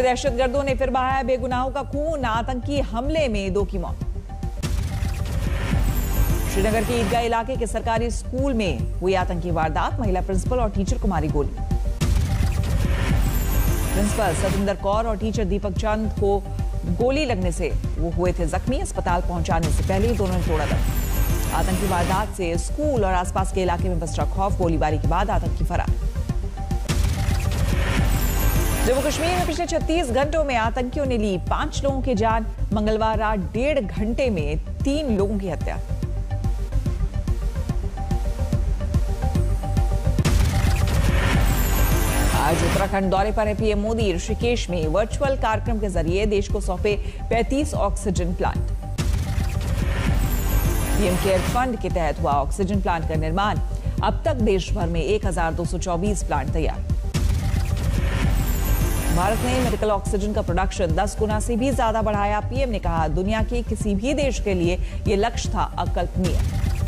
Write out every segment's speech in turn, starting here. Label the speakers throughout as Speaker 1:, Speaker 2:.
Speaker 1: दहशतगर्दों ने फिर बहाया बेगुनाहों का खून। आतंकी हमले में 2 की मौत। श्रीनगर के ईदगाह इलाके के सरकारी स्कूल में हुई आतंकी वारदात। महिला प्रिंसिपल और टीचर को मारी गोली। प्रिंसिपल सतिंदर कौर और टीचर दीपक चंद को गोली लगने से वो हुए थे जख्मी। अस्पताल पहुंचाने से पहले ही दोनों ने तोड़ा दम। आतंकी वारदात से स्कूल और आसपास के इलाके में पसरा खौफ। गोलीबारी के बाद आतंकी फरार। जम्मू कश्मीर में पिछले 36 घंटों में आतंकियों ने ली 5 लोगों की जान। मंगलवार रात 1.5 घंटे में 3 लोगों की हत्या। आज उत्तराखंड दौरे पर है पीएम मोदी। ऋषिकेश में वर्चुअल कार्यक्रम के जरिए देश को सौंपे 35 oxygen plant. PM care fund के तहत हुआ ऑक्सीजन प्लांट का निर्माण। अब तक देश भर में 1224 प्लांट तैयार। भारत ने मेडिकल ऑक्सीजन का प्रोडक्शन 10 गुना से भी ज्यादा बढ़ाया। पीएम ने कहा, दुनिया के किसी भी देश के लिए यह लक्ष्य था अकल्पनीय।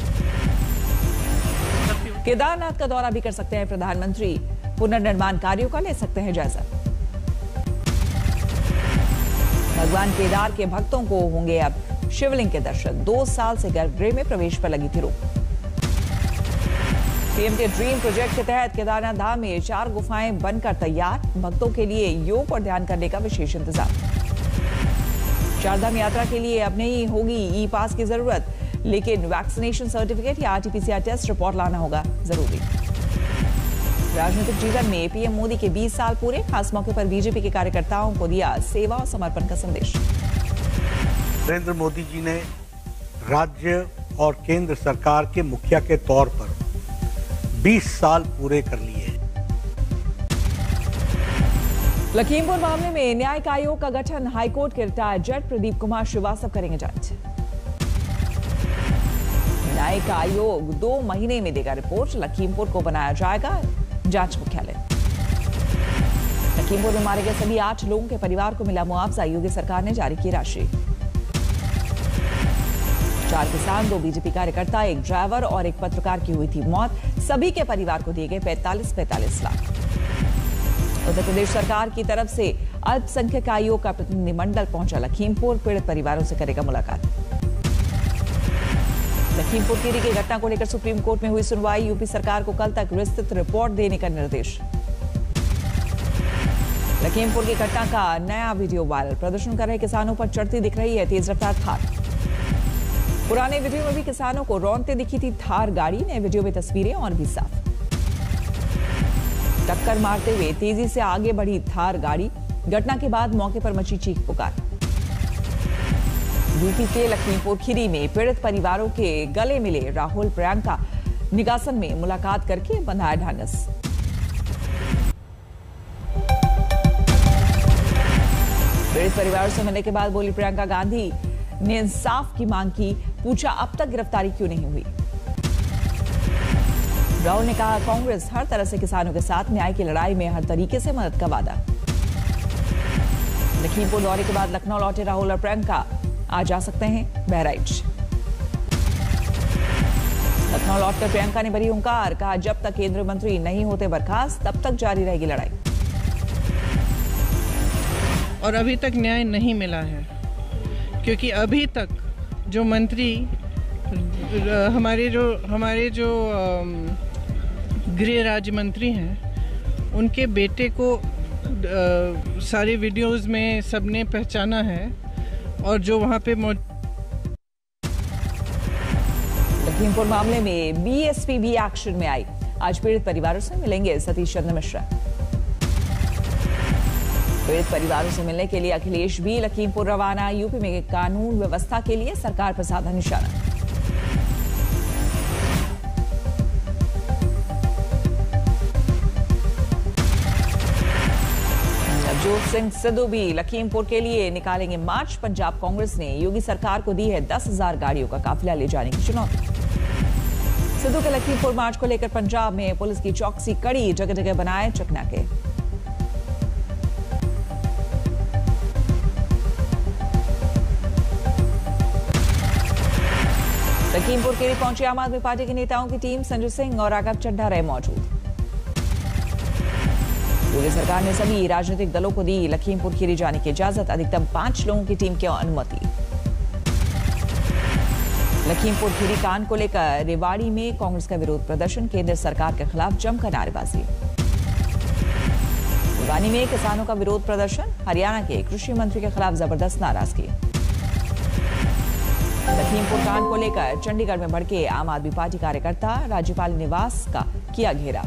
Speaker 1: केदारनाथ का दौरा भी कर सकते हैं प्रधानमंत्री। पुनर्निर्माण कार्यों का ले सकते हैं जायजा। भगवान केदार के भक्तों को होंगे अब शिवलिंग के दर्शन। 2 साल से गर्भगृह में प्रवेश पर लगी थी रोक। पीएम के ड्रीम प्रोजेक्ट के तहत केदारनाथ धाम में 4 गुफाएं बनकर तैयार। भक्तों के लिए योग और ध्यान करने का विशेष इंतजाम। चारधाम यात्रा के लिए अब नहीं होगी ई पास की जरूरत, लेकिन वैक्सीनेशन सर्टिफिकेट या आरटीपीसीआर टेस्ट रिपोर्ट लाना होगा जरूरी। राजनीतिक जीवन में पीएम मोदी के 20 साल पूरे। खास मौके पर बीजेपी के कार्यकर्ताओं को दिया सेवा और समर्पण का संदेश।
Speaker 2: नरेंद्र मोदी जी ने राज्य और केंद्र सरकार के मुखिया के तौर पर 20 साल पूरे कर लिए।
Speaker 1: लखीमपुर मामले में न्यायिक आयोग का गठन। हाईकोर्ट के रिटायर्ड जज प्रदीप कुमार श्रीवास्तव करेंगे जांच। न्यायिक आयोग 2 महीने में देगा रिपोर्ट। लखीमपुर को बनाया जाएगा जांच मुख्यालय। लखीमपुर में मारे गए सभी 8 लोगों के परिवार को मिला मुआवजा। योगी सरकार ने जारी की राशि। 4 किसान, 2 बीजेपी कार्यकर्ता, 1 ड्राइवर और 1 पत्रकार की हुई थी मौत। सभी के परिवार को दिए गए 45 लाख। उत्तर प्रदेश सरकार की तरफ से अल्पसंख्यक आयोग का प्रतिनिधिमंडल पहुंचा लखीमपुर। पीड़ित परिवारों से करेगा मुलाकात। लखीमपुर खीरी की घटना को लेकर सुप्रीम कोर्ट में हुई सुनवाई। यूपी सरकार को कल तक विस्तृत रिपोर्ट देने का निर्देश। लखीमपुर की घटना का नया वीडियो वायरल। प्रदर्शन कर रहे किसानों पर चढ़ती दिख रही है तेज रफ्तार थार। पुराने वीडियो में भी किसानों को रौंदते दिखी थी थार गाड़ी। नए वीडियो में तस्वीरें और भी साफ। टक्कर मारते हुए तेजी से आगे बढ़ी थार गाड़ी। घटना के बाद मौके पर मची चीख पुकार। यूपी के लखीमपुर खीरी में पीड़ित परिवारों के गले मिले राहुल प्रियंका। निगासन में मुलाकात करके बंधाया ढांढस। पीड़ित परिवारों से मिलने के बाद बोली प्रियंका गांधी ने इंसाफ की मांग की। पूछा, अब तक गिरफ्तारी क्यों नहीं हुई। राहुल ने कहा, कांग्रेस हर तरह से किसानों के साथ न्याय की लड़ाई में हर तरीके से मदद का वादा। लखीमपुर दौरे के बाद लखनऊ लौटे राहुल और प्रियंका। आज जा सकते हैं बहराइच। लखनऊ लौटकर प्रियंका ने भरी हुंकार। कहा, जब तक केंद्रीय मंत्री नहीं होते बर्खास्त तब तक जारी रहेगी लड़ाई।
Speaker 3: और अभी तक न्याय नहीं मिला है, क्योंकि अभी तक जो मंत्री हमारे जो गृह राज्य मंत्री हैं, उनके बेटे को सारे वीडियोस में सबने पहचाना है और जो वहां पे
Speaker 1: लखीमपुर मामले में बीएसपी भी एक्शन में आई। आज पीड़ित परिवारों से मिलेंगे सतीश चंद्र मिश्रा। पीड़ित परिवारों से मिलने के लिए अखिलेश भी लखीमपुर रवाना। यूपी में कानून व्यवस्था के लिए सरकार पर साधा निशाना। नवजोत सिंह सिद्धू भी लखीमपुर के लिए निकालेंगे मार्च। पंजाब कांग्रेस ने योगी सरकार को दी है 10,000 गाड़ियों का काफिला ले जाने की चुनौती। सिद्धू के लखीमपुर मार्च को लेकर पंजाब में पुलिस की चौकसी कड़ी। जगह जगह बनाए चकनाके। लखीमपुर के लिए पहुंची आम आदमी पार्टी के नेताओं की टीम। संजय सिंह और राघव चड्ढा रहे मौजूद। योगी सरकार ने सभी राजनीतिक दलों को दी लखीमपुर खीरी जाने की इजाजत, अधिकतम 5 लोगों की टीम की अनुमति। लखीमपुर खीरी कांड को लेकर रेवाड़ी में कांग्रेस का विरोध प्रदर्शन, केंद्र सरकार के खिलाफ जमकर नारेबाजी। भिवानी में किसानों का विरोध प्रदर्शन, हरियाणा के कृषि मंत्री के खिलाफ जबरदस्त नाराजगी। लखीमपुर कांड को लेकर चंडीगढ़ में भड़के आम आदमी पार्टी कार्यकर्ता, राज्यपाल निवास का किया घेराव।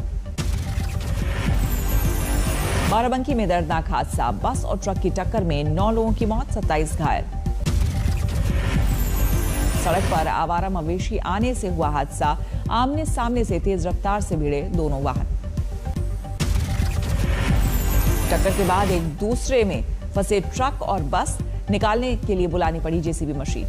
Speaker 1: बाराबंकी में दर्दनाक हादसा, बस और ट्रक की टक्कर में 9 लोगों की मौत, 27 घायल। सड़क पर आवारा मवेशी आने से हुआ हादसा, आमने सामने से तेज रफ्तार से भिड़े दोनों वाहन। टक्कर के बाद एक दूसरे में फंसे ट्रक और बस निकालने के लिए बुलानी पड़ी जेसीबी मशीन।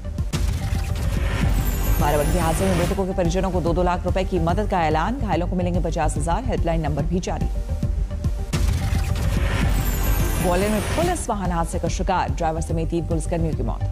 Speaker 1: बाराबंकी हादसे में मृतकों के परिजनों को 2-2 लाख रुपए की मदद का ऐलान, घायलों को मिलेंगे 50,000, हेल्पलाइन नंबर भी जारी। ग्वालियर में पुलिस वाहन हादसे का शिकार, ड्राइवर समेत 3 पुलिसकर्मियों की मौत।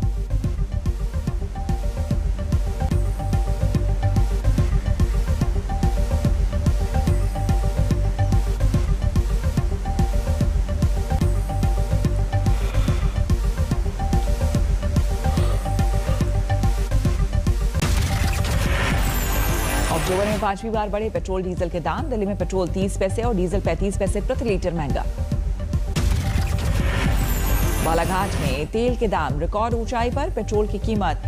Speaker 1: अक्टूबर में 5वीं बार बढ़े पेट्रोल डीजल के दाम, दिल्ली में पेट्रोल 30 पैसे और डीजल 35 पैसे प्रति लीटर महंगा। बालाघाट में तेल के दाम रिकॉर्ड ऊंचाई पर, पेट्रोल की कीमत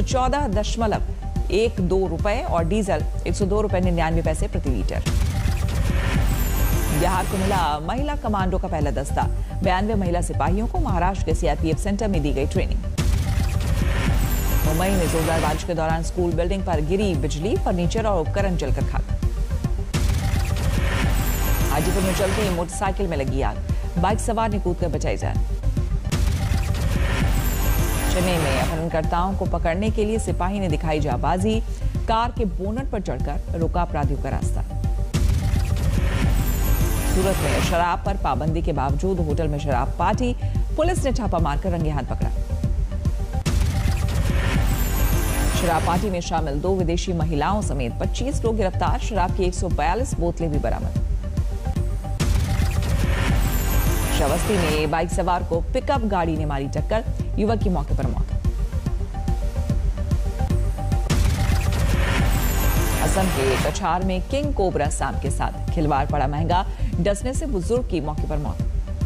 Speaker 1: 114.12 रुपए और डीजल 102.99 प्रति लीटर। बिहार को मिला महिला कमांडो का पहला दस्ता, 92 महिला सिपाहियों को महाराष्ट्र के सीआरपीएफ सेंटर में दी गई ट्रेनिंग। मुंबई में जोरदार बारिश के दौरान स्कूल बिल्डिंग पर गिरी बिजली, फर्नीचर और उपकरण जलकर खाक। हाजीपुर में चलती मोटरसाइकिल में लगी आग, बाइक सवार ने कूदकर बचाई जान। चेन्नई में अपहरणकर्ताओं को पकड़ने के लिए सिपाही ने दिखाई जाबाजी, कार के बोनट पर चढ़कर रोका अपराधियों का रास्ता। सूरत में शराब पर पाबंदी के बावजूद होटल में शराब पार्टी, पुलिस ने छापा मारकर रंगे हाथ पकड़ा। शराब पार्टी में शामिल 2 विदेशी महिलाओं समेत 25 लोग गिरफ्तार, शराब की 142 बोतलें भी बरामद। श्रावस्ती में बाइक सवार को पिकअप गाड़ी ने मारी टक्कर, युवक की मौके पर मौत। असम के कछार में किंग कोबरा सांप के साथ खिलवाड़ पड़ा महंगा, डसने से बुजुर्ग की मौके पर मौत।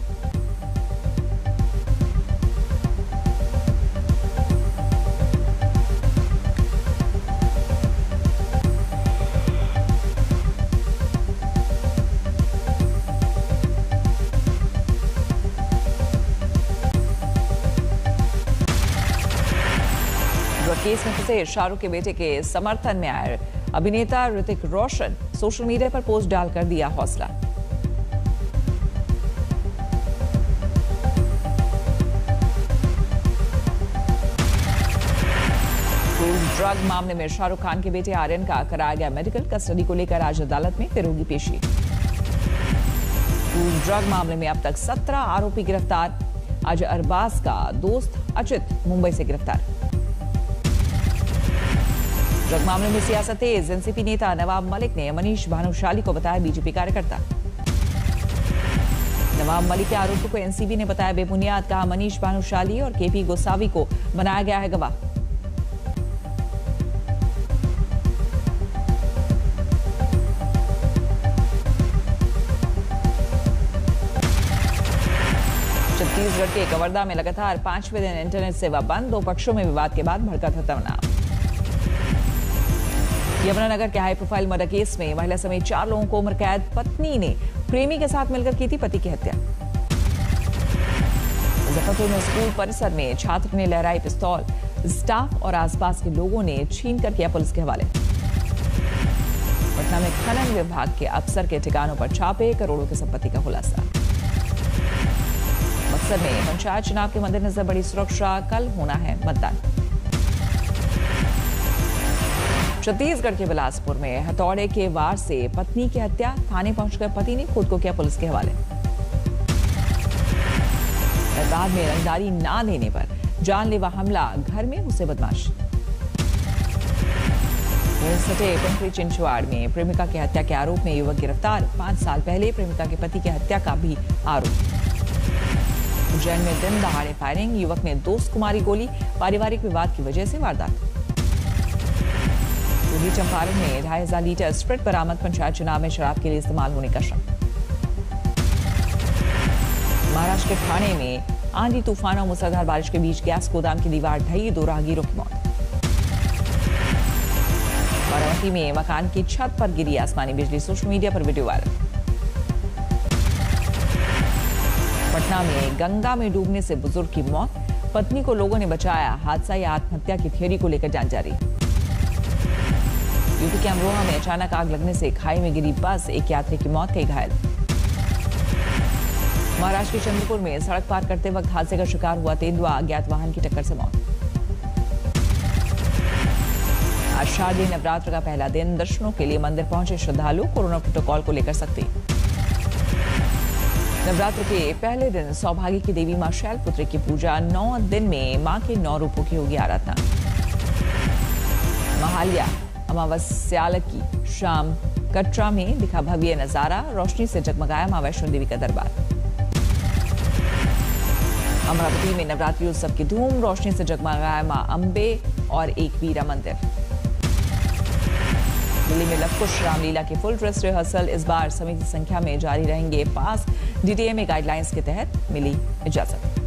Speaker 1: केस में फंसे शाहरुख के बेटे के समर्थन में आए अभिनेता ऋतिक रोशन सोशल मीडिया पर पोस्ट डालकर दिया हौसला। ड्रग मामले में शाहरुख खान के बेटे आर्यन का कराया गया मेडिकल, कस्टडी को लेकर आज अदालत में फिर होगी पेशी। ड्रग मामले में अब तक 17 आरोपी गिरफ्तार, आज अरबाज का दोस्त अचित मुंबई से गिरफ्तार। ड्रग मामले में सियासत तेज, एनसीपी नेता नवाब मलिक ने मनीष भानुशाली को बताया बीजेपी कार्यकर्ता। नवाब मलिक के आरोपों को एनसीबी ने बताया बेबुनियाद, कहा मनीष भानुशाली और केपी गोसावी को बनाया गया है गवाह। छत्तीसगढ़ के कवर्धा में लगातार 5वें दिन इंटरनेट सेवा बंद, 2 पक्षों में विवाद के बाद भड़का था तनाव। यमुनानगर के हाई प्रोफाइल मर्डर केस में महिला समेत 4 लोगों को उम्र कैद, पत्नी ने प्रेमी के साथ मिलकर की थी पति की हत्या। मुजफ्फरपुर में स्कूल परिसर में छात्र ने लहराई पिस्तौल, स्टाफ और आसपास के लोगों ने छीनकर किया पुलिस के हवाले। पटना में खनन विभाग के अफसर के ठिकानों पर छापे, करोड़ों की संपत्ति का खुलासा। बक्सर में पंचायत चुनाव के मद्देनजर बड़ी सुरक्षा, कल होना है मतदान। छत्तीसगढ़ के बिलासपुर में हथौड़े के वार से पत्नी की हत्या, थाने पहुंचकर पति ने खुद को किया पुलिस के हवाले। रतलाम में रंगदारी ना देने पर जानलेवा हमला, घर में घुसे बदमाश। सटे कंकरी चिंचवाड़ में प्रेमिका की हत्या के आरोप में युवक गिरफ्तार। 5 साल पहले प्रेमिका के पति की हत्या का भी आरोप। उज्जैन में दिन दहाड़े फायरिंग, युवक ने दोस्त को मारी गोली, पारिवारिक विवाद की वजह से वारदात। पूर्वी चंपारण में 2500 लीटर स्प्रिट बरामद, पंचायत चुनाव में शराब के लिए इस्तेमाल होने का शक। महाराष्ट्र के ठाणे में आंधी तूफान और मूसलाधार बारिश के बीच गैस गोदाम की दीवार ढही, 2 राहगीरों की मौत। बारामती में मकान की छत पर गिरी आसमानी बिजली, सोशल मीडिया पर वीडियो वायरल। पटना में गंगा में डूबने से बुजुर्ग की मौत, पत्नी को लोगों ने बचाया, हादसा या आत्महत्या की थ्योरी को लेकर जांच जारी। यूपी के अमरोहा में अचानक आग लगने से खाई में गिरी बस, एक यात्री की मौत, कई घायल। महाराष्ट्र के चंद्रपुर में सड़क पार करते वक्त हादसे का शिकार हुआ तेंदुआ, अज्ञात वाहन की टक्कर से मौत। आज शारदीय नवरात्र का पहला दिन, दर्शनों के लिए मंदिर पहुंचे श्रद्धालु, कोरोना प्रोटोकॉल को लेकर सख्ती। नवरात्र के पहले दिन सौभाग्य की देवी मां शैलपुत्री की पूजा, 9 दिन में मां के 9 रूपों की होगी आराधना। महालया अमावस्याल की शाम कटरा में दिखा भव्य नजारा, रोशनी से जगमगाया मां वैष्णो देवी का दरबार। अमरावती में नवरात्रि उत्सव की धूम, रोशनी से जगमगाया मां अंबे और एकवीरा मंदिर। दिल्ली में लवकुश रामलीला की फुल ड्रेस रिहर्सल, इस बार सीमित संख्या में जारी रहेंगे पास, डीटीए में गाइडलाइंस के तहत मिली इजाजत।